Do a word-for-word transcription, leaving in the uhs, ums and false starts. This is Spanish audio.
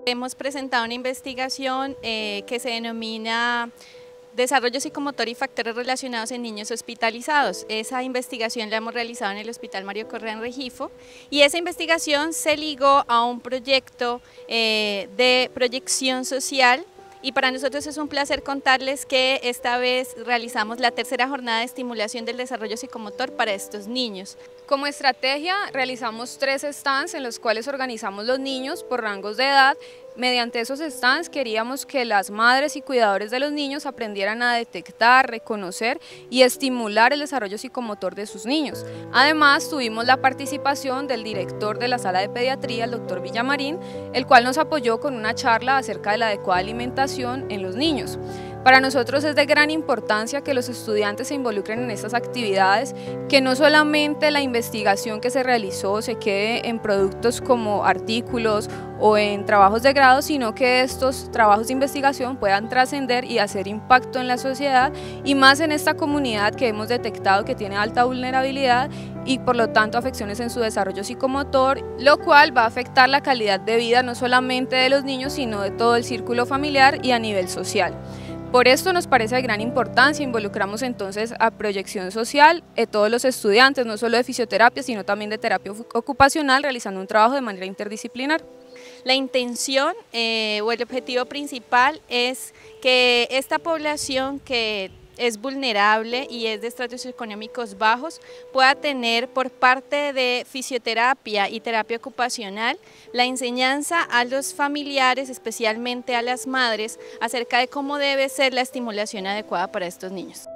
Hemos presentado una investigación eh, que se denomina Desarrollo psicomotor y factores relacionados en niños hospitalizados. Esa investigación la hemos realizado en el Hospital Mario Correa en Regifo y esa investigación se ligó a un proyecto eh, de proyección social. Y para nosotros es un placer contarles que esta vez realizamos la tercera jornada de estimulación del desarrollo psicomotor para estos niños. Como estrategia realizamos tres stands en los cuales organizamos los niños por rangos de edad. Mediante esos stands queríamos que las madres y cuidadores de los niños aprendieran a detectar, reconocer y estimular el desarrollo psicomotor de sus niños. Además tuvimos la participación del director de la sala de pediatría, el doctor Villamarín, el cual nos apoyó con una charla acerca de la adecuada alimentación en los niños. Para nosotros es de gran importancia que los estudiantes se involucren en estas actividades, que no solamente la investigación que se realizó se quede en productos como artículos o en trabajos de grado, sino que estos trabajos de investigación puedan trascender y hacer impacto en la sociedad y más en esta comunidad que hemos detectado que tiene alta vulnerabilidad y por lo tanto afecciones en su desarrollo psicomotor, lo cual va a afectar la calidad de vida no solamente de los niños, sino de todo el círculo familiar y a nivel social. Por esto nos parece de gran importancia, involucramos entonces a proyección social de todos los estudiantes, no solo de fisioterapia, sino también de terapia ocupacional, realizando un trabajo de manera interdisciplinar. La intención eh, o el objetivo principal es que esta población que es vulnerable y es de estratos socioeconómicos bajos, pueda tener por parte de fisioterapia y terapia ocupacional la enseñanza a los familiares, especialmente a las madres, acerca de cómo debe ser la estimulación adecuada para estos niños.